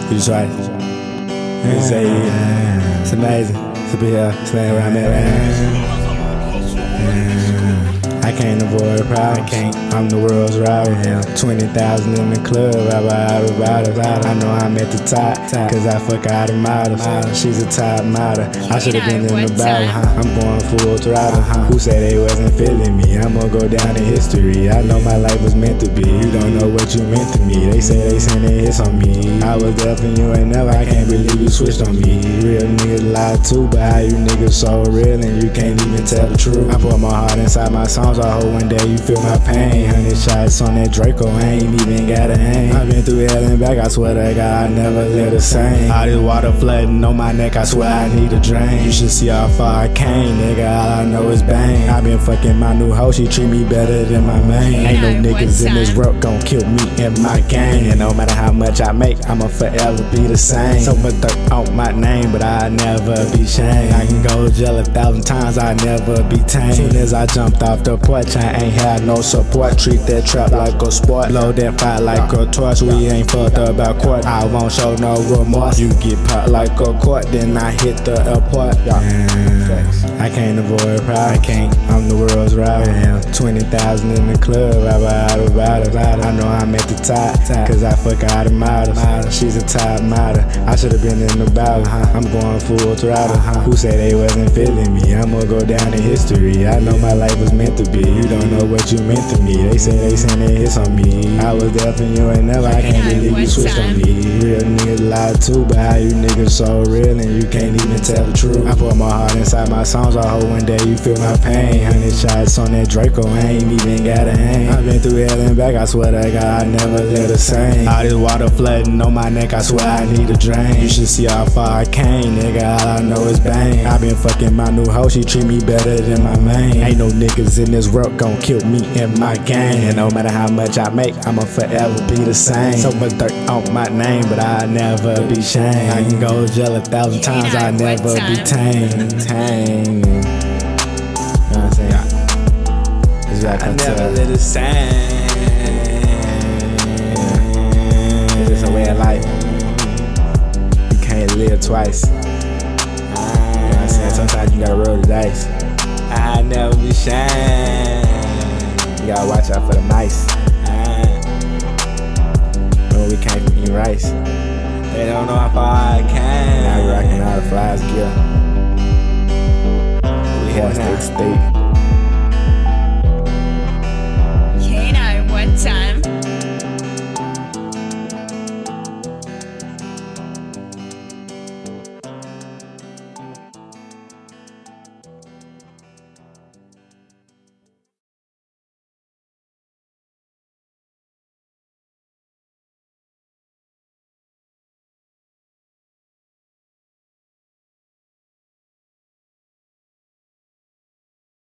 You just right. It's amazing to be here, staying around me, man. I can't avoid a problem. I'm the world's rival. 20,000 in the club. I know I'm at the top, cause I fuck out of models. She's a top model. I should've been in the battle. I'm going full throttle. Who said they wasn't feeling me? I'm gonna go down in history. I know my life was meant to be. You don't know what you meant to me. They say they sending hits on me. I was there for you and never. I can't believe you switched on me. Real niggas lie too, but how you niggas so real and you can't even tell the truth. I put my heart inside my songs. I hope one day you feel my pain. 100 shots on that Draco, I ain't even got a aim. I've been through hell and back, I swear to God, I never live the same. All this water flooding on my neck, I swear I need a drain. You should see how far I came, nigga, all I know is bang. I been fucking my new hoe, she treat me better than my main. Ain't no niggas in this world gon' kill me in my game. And no matter how much I make, I'ma forever be the same. So much dirt on my name, but I'll never be changed. I can go to jail 1,000 times, I'll never be tamed. Soon as I jumped off the porch, I ain't had no support. Treat that trap like a sport, blow that fire like a torch. We ain't fucked about court, I won't show no remorse. You get popped like a court, then I hit the airport. I can't avoid pride, I'm the world's rival. 20,000 in the club, I know I'm at the top, cause I fuck out of models. She's a top model, I should've been in the battle. I'm going full throttle. Who said they wasn't feeling me? I'm gonna go down in history. I know my life was meant to be. You don't know what you meant to me. They say they sending hits on me. I was there for you and never. I can't believe you switched on me. Real niggas lie too, but how you niggas so real and you can't even tell the truth. I put my heart inside my songs. I hope one day you feel my pain. 100 shots on that Draco, I ain't even got a aim. I've been through hell and back, I swear to God, I never live the same. All this water flooding on my neck, I swear I need a drain. You should see how far I came, nigga, all I know is bang. I been fucking my new hoe, she treat me better than my main. Ain't no niggas in this world gon' kill me in my game. And no matter how much I make, I'ma forever be the same. So much dirt on my name, but I'll never be shamed. I can go to jail 1,000 times, I'll never be tamed. You know what I'm saying? I never live the same. It's just a way of life. You can't live twice. You know what I'm saying? Sometimes you gotta roll the dice. I'll never be shamed. You gotta watch out for the mice. Remember we came from eating rice. They don't know how far I came. Now we rocking all the flies gear. We have state.